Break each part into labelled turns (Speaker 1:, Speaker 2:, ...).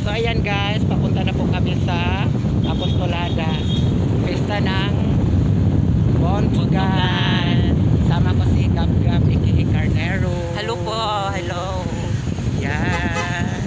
Speaker 1: So ayan guys, papunta na po kami sa Apostoladas, fishta ng bobuntugan. Sama ko si Gab-Gab, aka Carnero.
Speaker 2: Hello po, hello.
Speaker 1: Yan.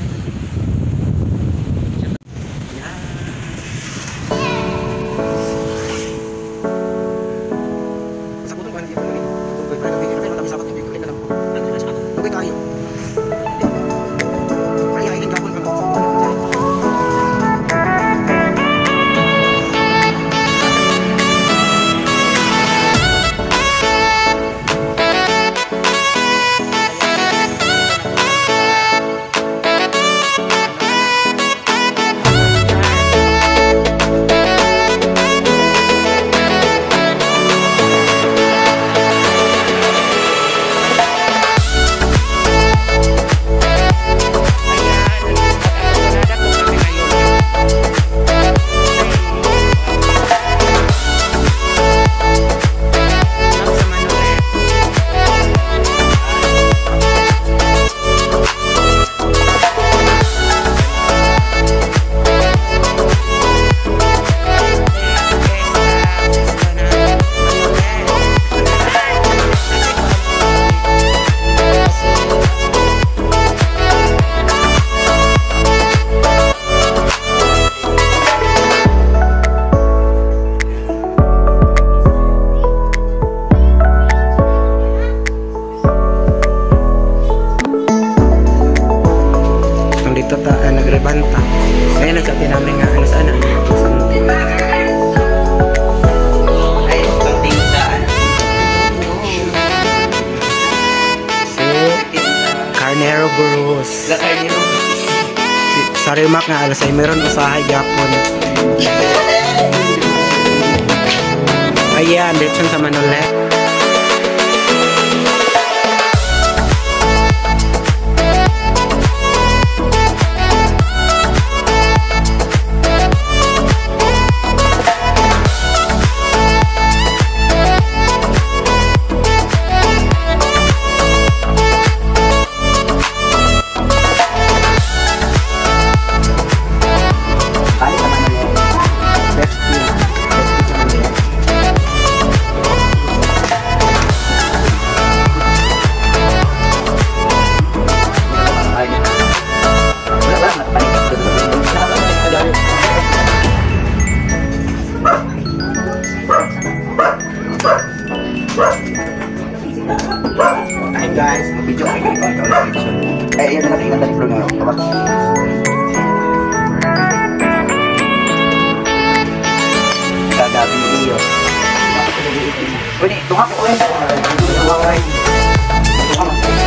Speaker 1: Nagrebanta. Ngayon nagsabi namin nga ano sana.
Speaker 2: Ay, pagtingdaan.
Speaker 1: Si Carnero Burros. Sa remark nga alas ay meron usahay gapon. Ayan, dito sa Manolet.
Speaker 3: Ay guys, mag-video kayo ng content. Eh, yun na natin yung dali na kawak. Kagabi iyo. Pwede, tunga ko eh. Tunga ko eh.